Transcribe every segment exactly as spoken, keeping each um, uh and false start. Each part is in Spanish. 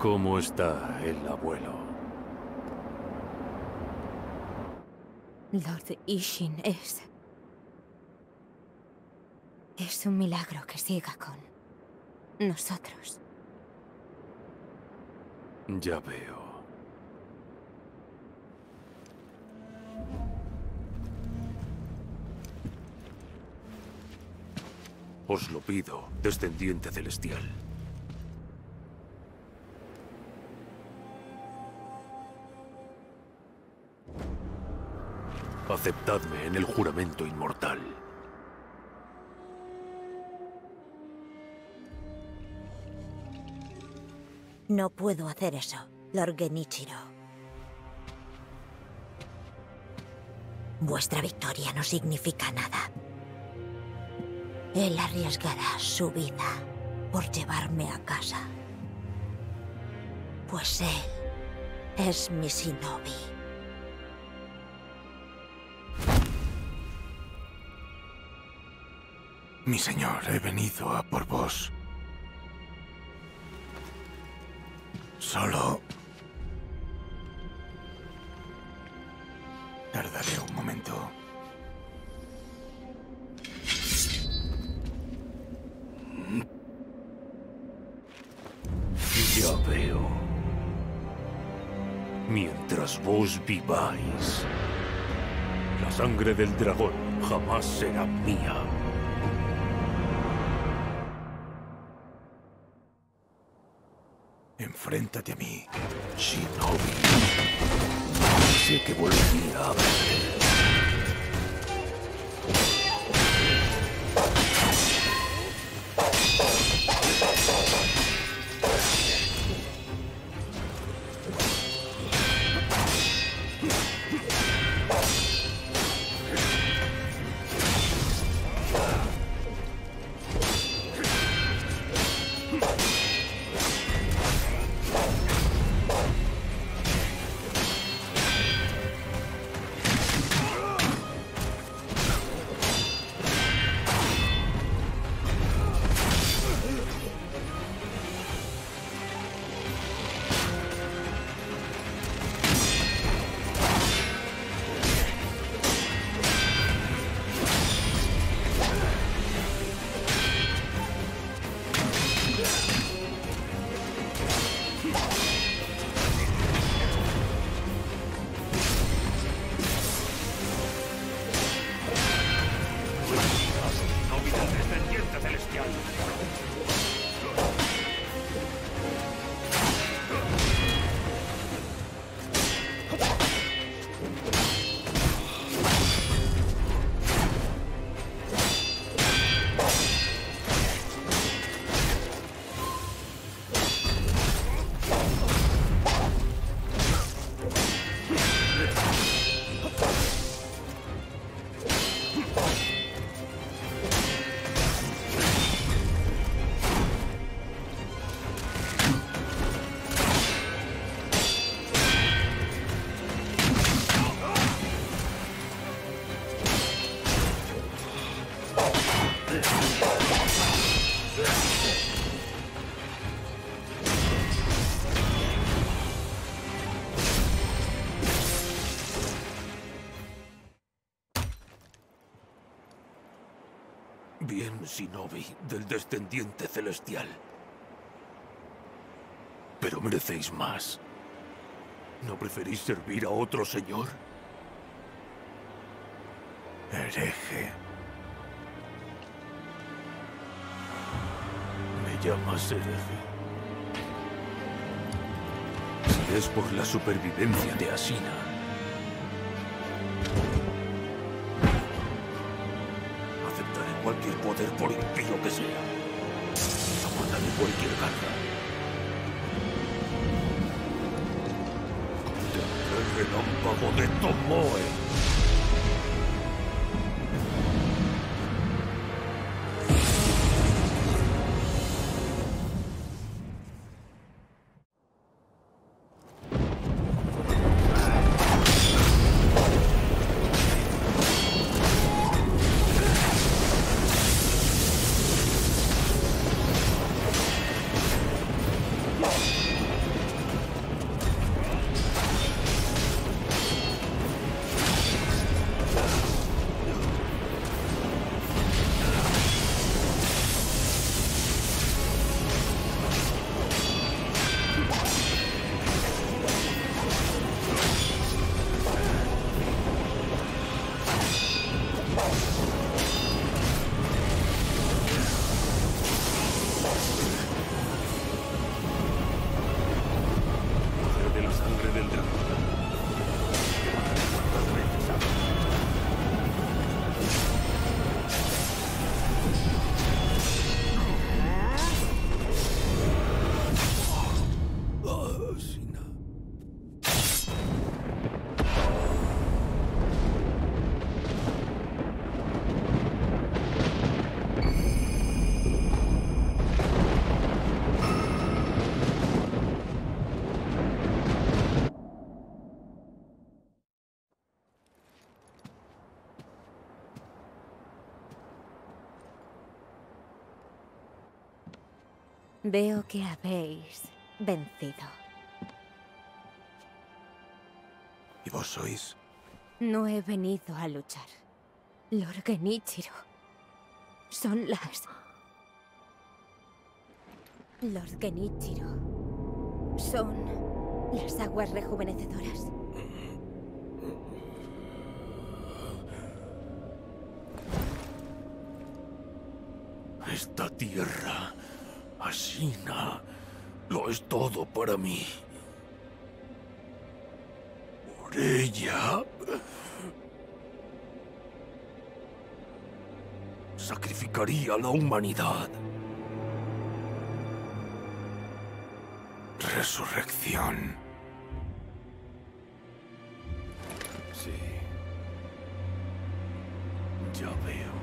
¿Cómo está el abuelo? Lord Ishin es... Es un milagro que siga con nosotros. Ya veo. Os lo pido, descendiente celestial. Aceptadme en el juramento inmortal. No puedo hacer eso, Lord Genichiro. Vuestra victoria no significa nada. Él arriesgará su vida por llevarme a casa. Pues él es mi shinobi. Mi señor, he venido a por vos. Solo... tardaré un momento. Ya veo. Mientras vos viváis, la sangre del dragón jamás será mía. Enfréntate a mí, Shinobi. Sé que volvería a verte. Bien, Shinobi del descendiente celestial. Pero merecéis más. ¿No preferís servir a otro señor? Hereje. ¿Me llamas hereje? Si es por la supervivencia de Ashina. Aceptaré cualquier poder por impío que sea. Aguantaré cualquier carga. Tendré el relámpago de Tomoe. Veo que habéis vencido. ¿Y vos sois? No he venido a luchar. Lord Genichiro. Son las... Lord Genichiro. Son las aguas rejuvenecedoras. Esta tierra, Ashina, lo es todo para mí. Por ella... sacrificaría a la humanidad. Resurrección. Sí. Ya veo.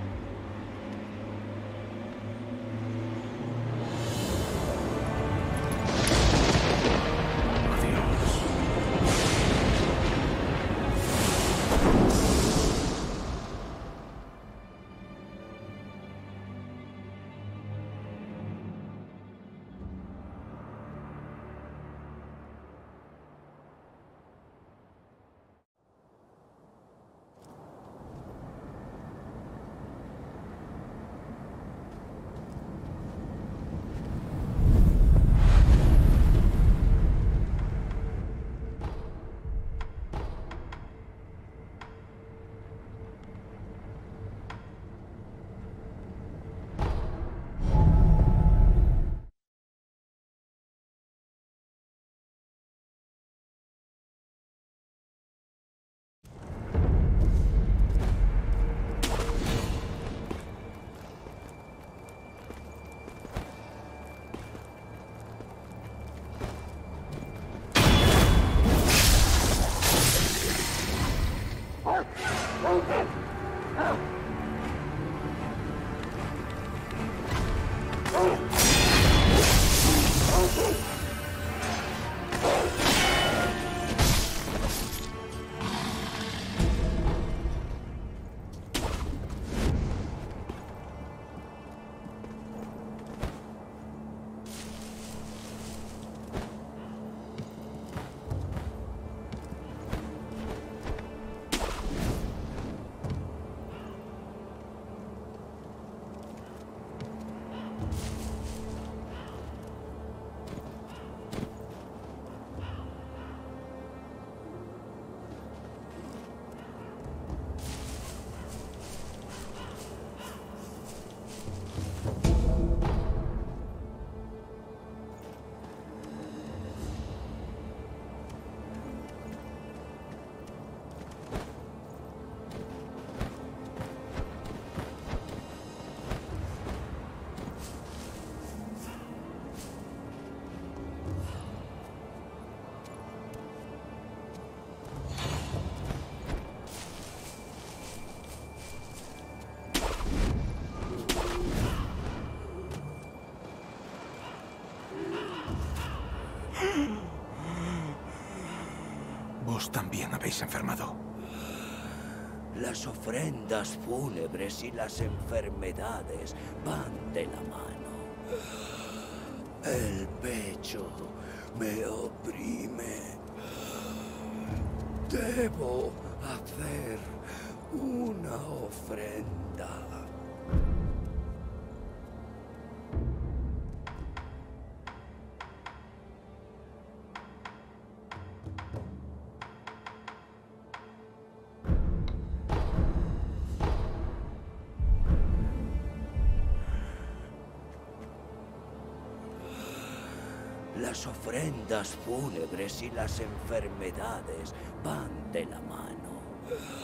Vos también habéis enfermado. Las ofrendas fúnebres y las enfermedades van de la mano. El pecho me oprime. Debo hacer una ofrenda. Las ofrendas fúnebres y las enfermedades van de la mano.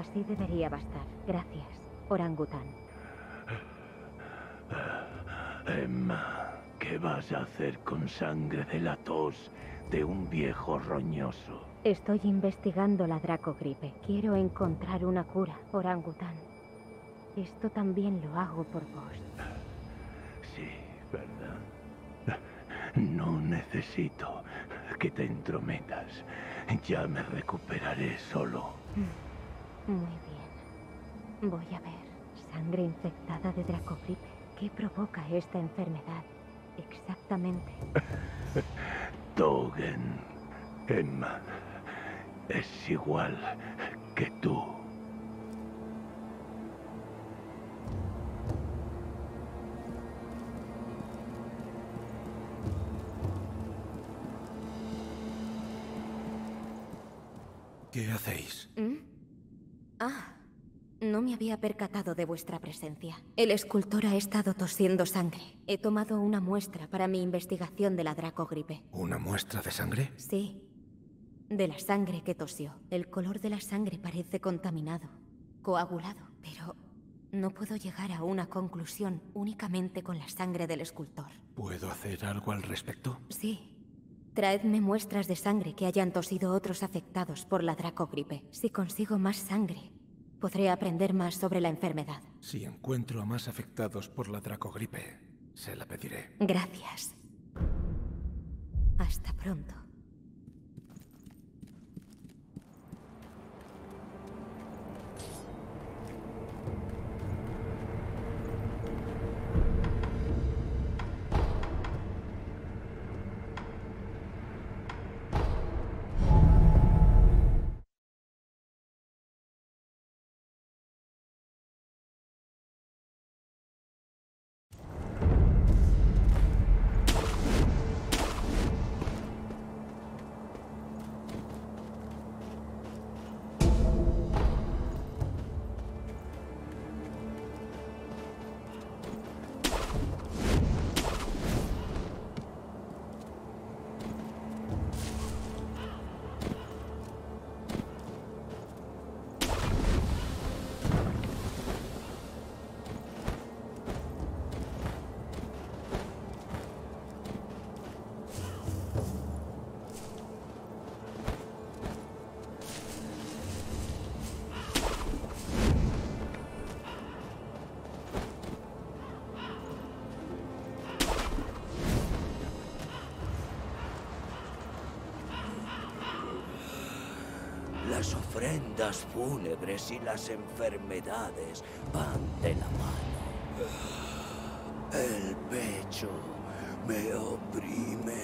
Así debería bastar. Gracias, orangután. Emma, ¿qué vas a hacer con sangre de la tos de un viejo roñoso? Estoy investigando la dracogripe. Quiero encontrar una cura, orangután. Esto también lo hago por vos. Sí, ¿verdad? No necesito que te entrometas. Ya me recuperaré solo. Muy bien. Voy a ver. Sangre infectada de dracogripe. ¿Qué provoca esta enfermedad? Exactamente. Dogen. Emma. Es igual que tú. ¿Qué hacéis? ¿Mm? Ah, no me había percatado de vuestra presencia. El escultor ha estado tosiendo sangre. He tomado una muestra para mi investigación de la dracogripe. ¿Una muestra de sangre? Sí, de la sangre que tosió. El color de la sangre parece contaminado, coagulado, pero no puedo llegar a una conclusión únicamente con la sangre del escultor. ¿Puedo hacer algo al respecto? Sí. Traedme muestras de sangre que hayan tosido otros afectados por la dracogripe. Si consigo más sangre, podré aprender más sobre la enfermedad. Si encuentro a más afectados por la dracogripe, se la pediré. Gracias. Hasta pronto. Las ofrendas fúnebres y las enfermedades van de la mano. El pecho me oprime.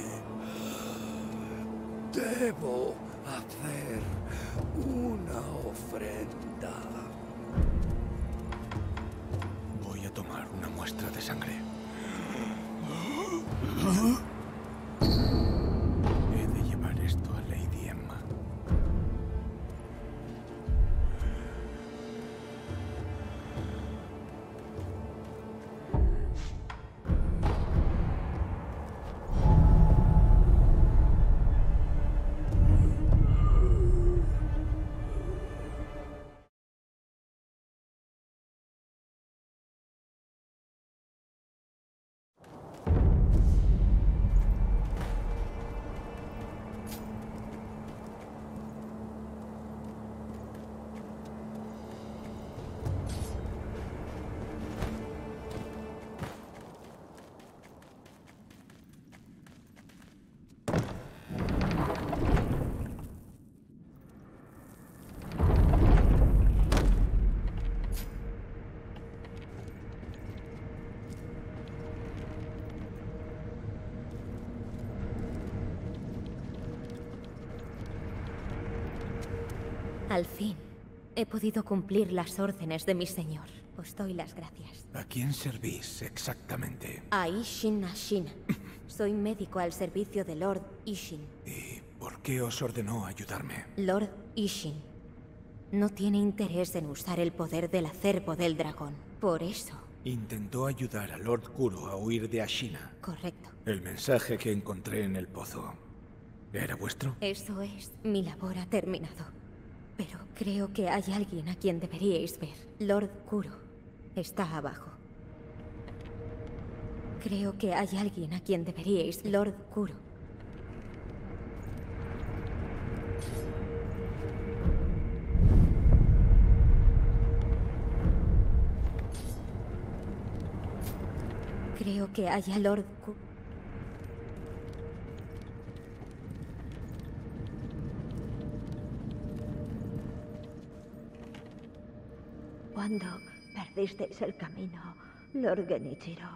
Debo hacer una ofrenda. Voy a tomar una muestra de sangre. He de llevar esto a Lady Emma. Al fin, he podido cumplir las órdenes de mi señor. Os doy las gracias. ¿A quién servís exactamente? A Ishin Ashina. Soy médico al servicio de Lord Ishin. ¿Y por qué os ordenó ayudarme? Lord Ishin no tiene interés en usar el poder del acervo del dragón. Por eso... Intentó ayudar a Lord Kuro a huir de Ashina. Correcto. El mensaje que encontré en el pozo, ¿era vuestro? Eso es. Mi labor ha terminado. pero creo que hay alguien a quien deberíais ver. Lord Kuro está abajo. Creo que hay alguien a quien deberíais... Lord Kuro. Creo que hay a Lord Kuro. ¿Cuándo perdisteis el camino, Lord Genichiro?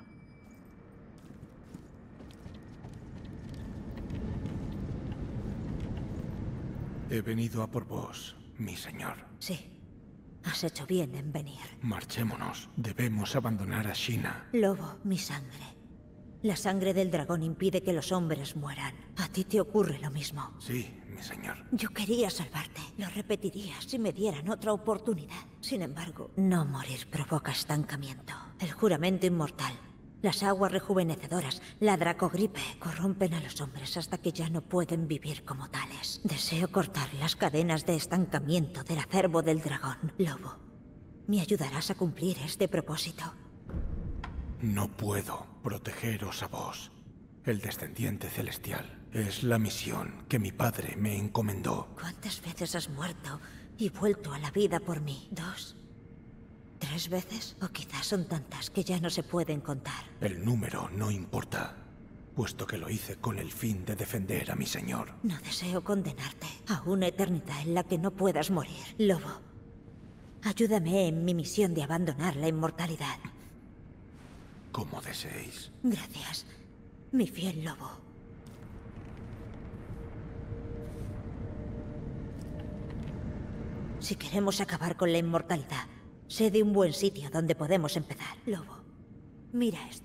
He venido a por vos, mi señor. Sí. Has hecho bien en venir. Marchémonos. Debemos abandonar a Sheena. Lobo, mi sangre. La sangre del dragón impide que los hombres mueran. A ti te ocurre lo mismo. Sí, mi señor. Yo quería salvarte. Lo repetiría si me dieran otra oportunidad. Sin embargo, no morir provoca estancamiento. El juramento inmortal, las aguas rejuvenecedoras, la dracogripe corrompen a los hombres hasta que ya no pueden vivir como tales. Deseo cortar las cadenas de estancamiento del acervo del dragón. Lobo, ¿me ayudarás a cumplir este propósito? No puedo protegeros a vos, el descendiente celestial. Es la misión que mi padre me encomendó. ¿Cuántas veces has muerto y vuelto a la vida por mí? ¿Dos? ¿Tres veces? O quizás son tantas que ya no se pueden contar. El número no importa, puesto que lo hice con el fin de defender a mi señor. No deseo condenarte a una eternidad en la que no puedas morir. Lobo, ayúdame en mi misión de abandonar la inmortalidad. Como deseéis. Gracias, mi fiel lobo. Si queremos acabar con la inmortalidad, sé de un buen sitio donde podemos empezar. Lobo, mira esto.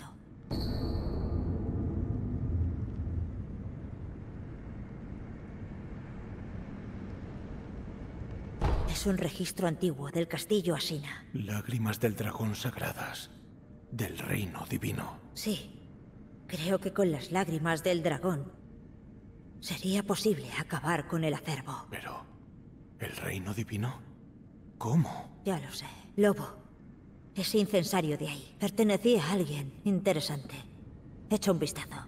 Es un registro antiguo del castillo Ashina. Lágrimas del dragón sagradas, del reino divino. Sí, creo que con las lágrimas del dragón sería posible acabar con el acervo. Pero, ¿el reino divino? ¿Cómo? Ya lo sé. Lobo, ese incensario de ahí pertenecía a alguien interesante. Echa un vistazo.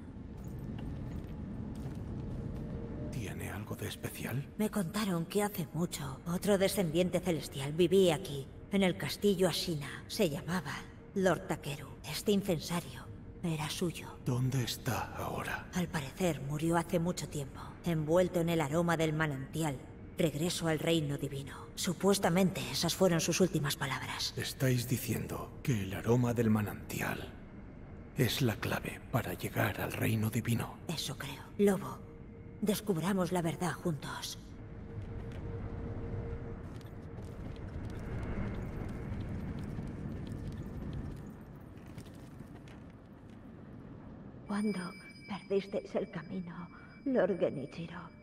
¿Tiene algo de especial? Me contaron que hace mucho otro descendiente celestial vivía aquí, en el castillo Ashina. Se llamaba Lord Takeru. Este incensario era suyo. ¿Dónde está ahora? Al parecer murió hace mucho tiempo, envuelto en el aroma del manantial. Regreso al reino divino. Supuestamente esas fueron sus últimas palabras. Estáis diciendo que el aroma del manantial es la clave para llegar al reino divino. Eso creo. Lobo, descubramos la verdad juntos. ¿Cuándo perdisteis el camino, Lord Genichiro?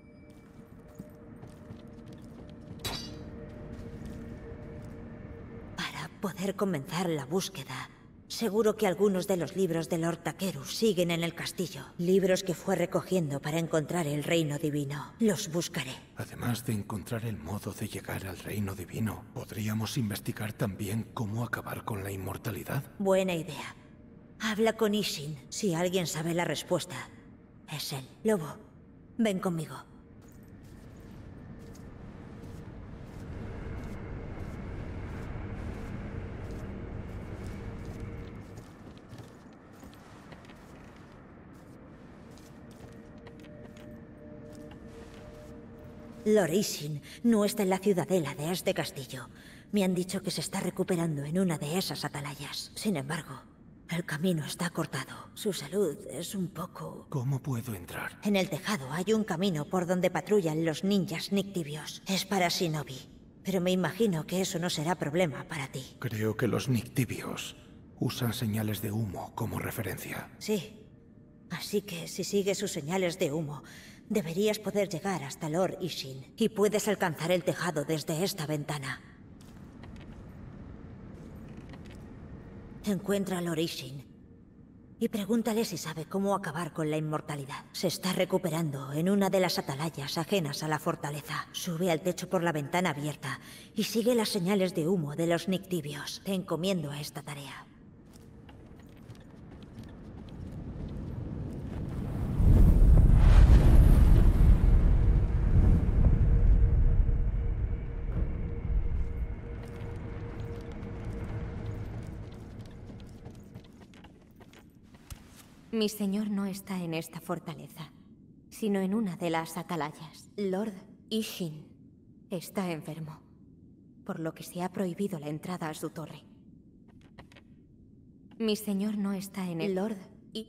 Para poder comenzar la búsqueda, seguro que algunos de los libros de Lord Takeru siguen en el castillo. Libros que fue recogiendo para encontrar el reino divino. Los buscaré. Además de encontrar el modo de llegar al reino divino, ¿podríamos investigar también cómo acabar con la inmortalidad? Buena idea. Habla con Ishin. Si alguien sabe la respuesta, es él. Lobo, ven conmigo. Lord Ishin no está en la ciudadela de este castillo. Me han dicho que se está recuperando en una de esas atalayas. Sin embargo, el camino está cortado. Su salud es un poco... ¿Cómo puedo entrar? En el tejado hay un camino por donde patrullan los ninjas Nictibios. Es para Shinobi, pero me imagino que eso no será problema para ti. Creo que los Nictibios usan señales de humo como referencia. Sí. Así que si sigues sus señales de humo, deberías poder llegar hasta Lord Ishin. Y puedes alcanzar el tejado desde esta ventana. Encuentra a Lord Ishin y pregúntale si sabe cómo acabar con la inmortalidad. Se está recuperando en una de las atalayas ajenas a la fortaleza. Sube al techo por la ventana abierta y sigue las señales de humo de los nictibios. Te encomiendo a esta tarea. Mi señor no está en esta fortaleza, sino en una de las atalayas. Lord Ishin está enfermo, por lo que se ha prohibido la entrada a su torre. Mi señor no está en el Lord I...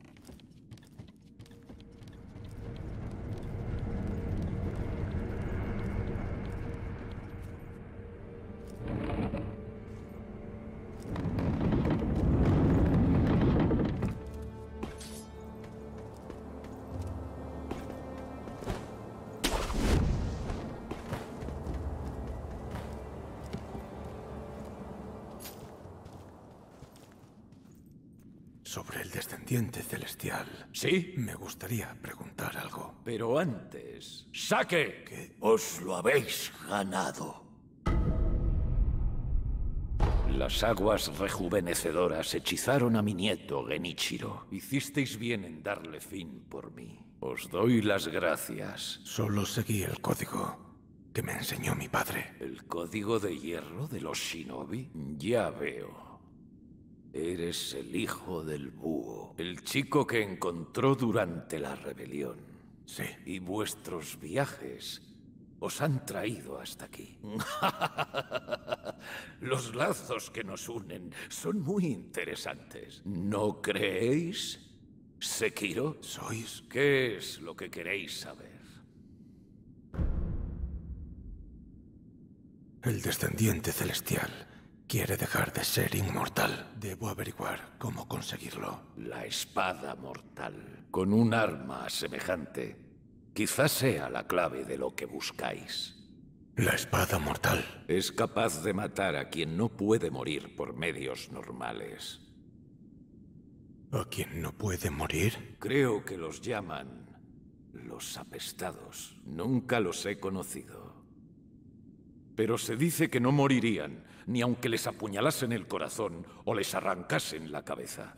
Sobre el descendiente celestial. ¿Sí? Me gustaría preguntar algo. Pero antes... ¡Saque! ¿Qué? Os lo habéis ganado. Las aguas rejuvenecedoras hechizaron a mi nieto Genichiro. Hicisteis bien en darle fin por mí. Os doy las gracias. Solo seguí el código que me enseñó mi padre. ¿El código de hierro de los shinobi? Ya veo. Eres el hijo del búho, el chico que encontró durante la rebelión. Sí. Y vuestros viajes os han traído hasta aquí. Los lazos que nos unen son muy interesantes. ¿No creéis, Sekiro? ¿Sois? ¿Qué es lo que queréis saber? El descendiente celestial quiere dejar de ser inmortal. Debo averiguar cómo conseguirlo. La espada mortal, con un arma semejante, quizás sea la clave de lo que buscáis. La espada mortal. Es capaz de matar a quien no puede morir por medios normales. ¿A quien no puede morir? Creo que los llaman los apestados. Nunca los he conocido. Pero se dice que no morirían, ni aunque les apuñalasen el corazón o les arrancasen la cabeza.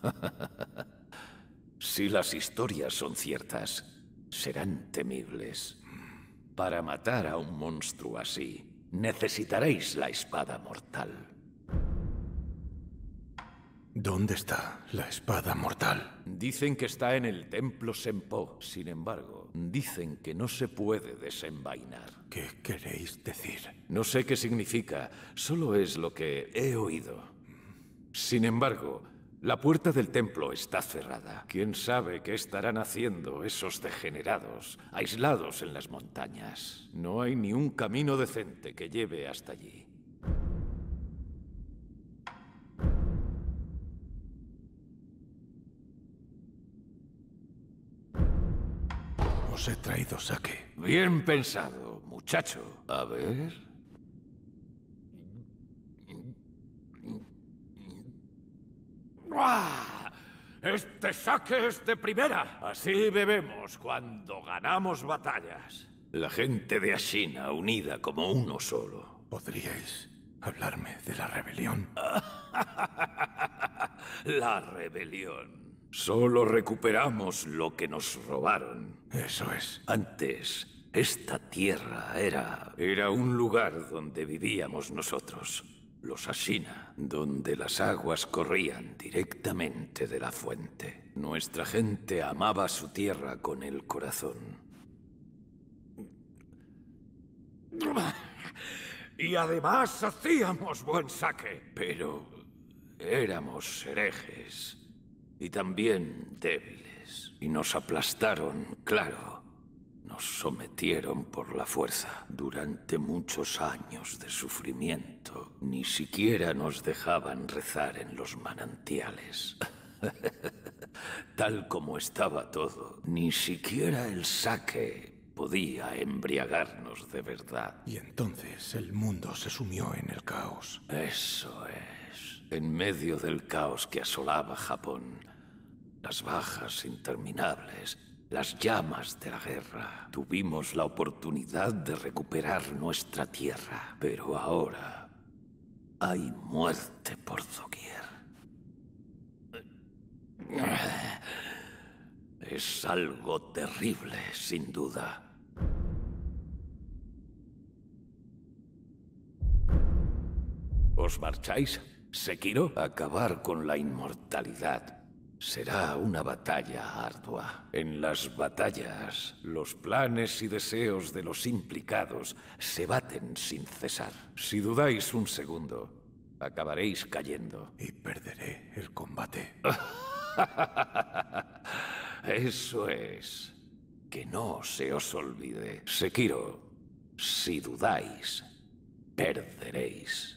Si las historias son ciertas, serán temibles. Para matar a un monstruo así, necesitaréis la espada mortal. ¿Dónde está la espada mortal? Dicen que está en el templo Senpou. Sin embargo, dicen que no se puede desenvainar. ¿Qué queréis decir? No sé qué significa, solo es lo que he oído. Sin embargo, la puerta del templo está cerrada. ¿Quién sabe qué estarán haciendo esos degenerados, aislados en las montañas? No hay ni un camino decente que lleve hasta allí. Os he traído sake. Bien pensado, muchacho. A ver... ¡Uah! Este sake es de primera. Así bebemos cuando ganamos batallas. La gente de Ashina unida como uno solo. ¿Podríais hablarme de la rebelión? La rebelión. Solo recuperamos lo que nos robaron. Eso es. Antes, esta tierra era... Era un lugar donde vivíamos nosotros, los Ashina, donde las aguas corrían directamente de la fuente. Nuestra gente amaba su tierra con el corazón. Y además hacíamos buen sake. Pero éramos herejes. Y también débiles. Y nos aplastaron, claro. Nos sometieron por la fuerza. Durante muchos años de sufrimiento, ni siquiera nos dejaban rezar en los manantiales. Tal como estaba todo, ni siquiera el sake podía embriagarnos de verdad. Y entonces el mundo se sumió en el caos. Eso es. En medio del caos que asolaba Japón, las bajas interminables, las llamas de la guerra. Tuvimos la oportunidad de recuperar nuestra tierra, pero ahora hay muerte por doquier. Es algo terrible, sin duda. ¿Os marcháis, Sekiro? Acabar con la inmortalidad será una batalla ardua. En las batallas, los planes y deseos de los implicados se baten sin cesar. Si dudáis un segundo, acabaréis cayendo. Y perderé el combate. Eso es. Que no se os olvide. Sekiro, si dudáis, perderéis.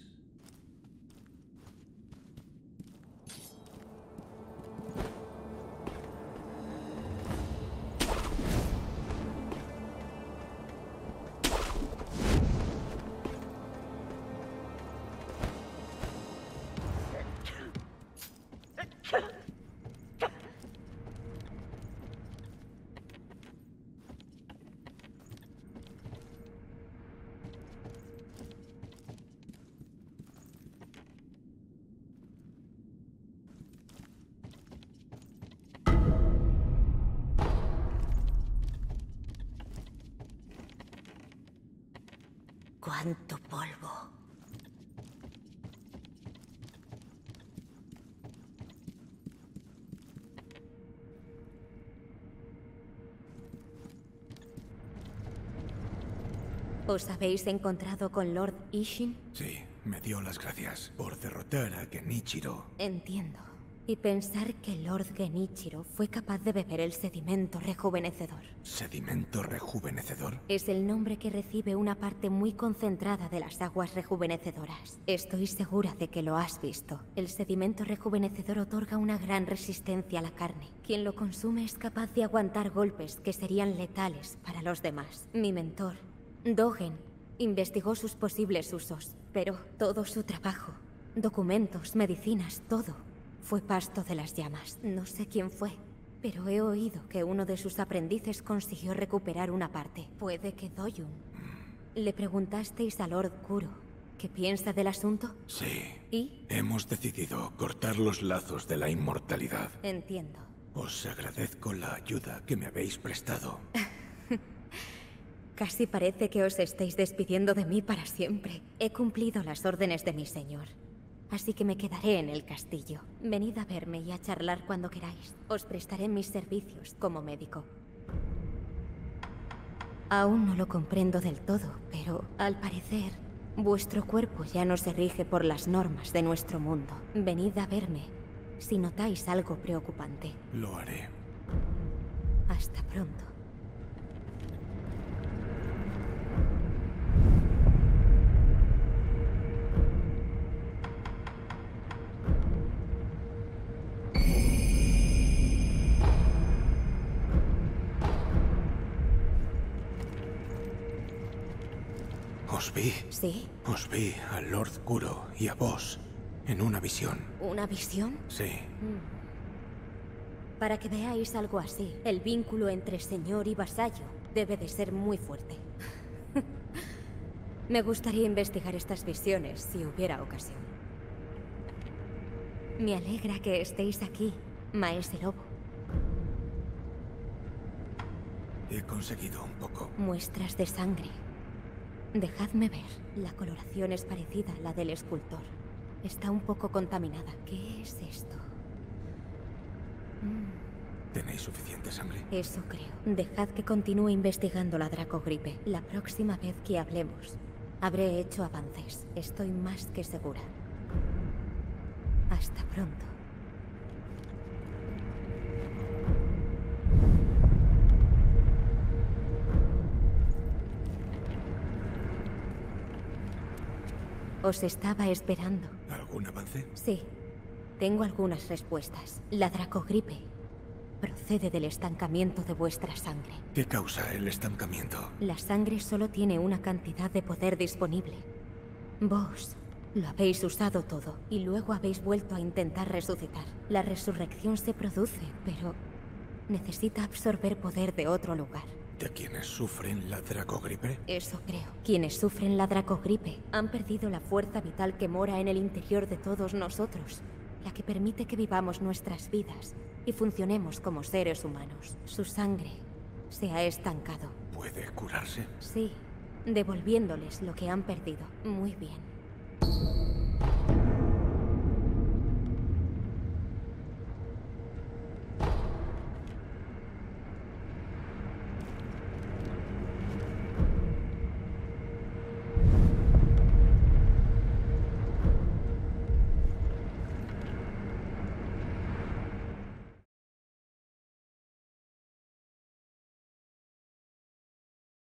¡Cuánto polvo! ¿Os habéis encontrado con Lord Ishin? Sí, me dio las gracias por derrotar a Genichiro. Entiendo. Y pensar que Lord Genichiro fue capaz de beber el sedimento rejuvenecedor. ¿Sedimento rejuvenecedor? Es el nombre que recibe una parte muy concentrada de las aguas rejuvenecedoras. Estoy segura de que lo has visto. El sedimento rejuvenecedor otorga una gran resistencia a la carne. Quien lo consume es capaz de aguantar golpes que serían letales para los demás. Mi mentor, Dogen, investigó sus posibles usos, pero todo su trabajo, documentos, medicinas, todo, fue pasto de las llamas. No sé quién fue, pero he oído que uno de sus aprendices consiguió recuperar una parte. Puede que Doyun. ¿Le preguntasteis a Lord Kuro qué piensa del asunto? Sí. ¿Y? Hemos decidido cortar los lazos de la inmortalidad. Entiendo. Os agradezco la ayuda que me habéis prestado. Casi parece que os estéis despidiendo de mí para siempre. He cumplido las órdenes de mi señor. Así que me quedaré en el castillo. Venid a verme y a charlar cuando queráis. Os prestaré mis servicios como médico. Aún no lo comprendo del todo, pero al parecer, vuestro cuerpo ya no se rige por las normas de nuestro mundo. Venid a verme si notáis algo preocupante. Lo haré. Hasta pronto. Os vi. ¿Sí? Os vi a Lord Kuro y a vos en una visión. ¿Una visión? Sí. Para que veáis algo así, el vínculo entre señor y vasallo debe de ser muy fuerte. Me gustaría investigar estas visiones si hubiera ocasión. Me alegra que estéis aquí, Maese Lobo. He conseguido un poco. Muestras de sangre. Dejadme ver. La coloración es parecida a la del escultor. Está un poco contaminada. ¿Qué es esto? Mm. ¿Tenéis suficiente sangre? Eso creo. Dejad que continúe investigando la Dracogripe. La próxima vez que hablemos, habré hecho avances. Estoy más que segura. Hasta pronto. Os estaba esperando. ¿Algún avance? Sí. Tengo algunas respuestas. La Dracogripe procede del estancamiento de vuestra sangre. ¿Qué causa el estancamiento? La sangre solo tiene una cantidad de poder disponible. Vos Lo habéis usado todo y luego habéis vuelto a intentar resucitar. La resurrección se produce, pero necesita absorber poder de otro lugar. ¿De quienes sufren la dracogripe? Eso creo. Quienes sufren la dracogripe han perdido la fuerza vital que mora en el interior de todos nosotros, la que permite que vivamos nuestras vidas y funcionemos como seres humanos. Su sangre se ha estancado. ¿Puede curarse? Sí, devolviéndoles lo que han perdido. Muy bien.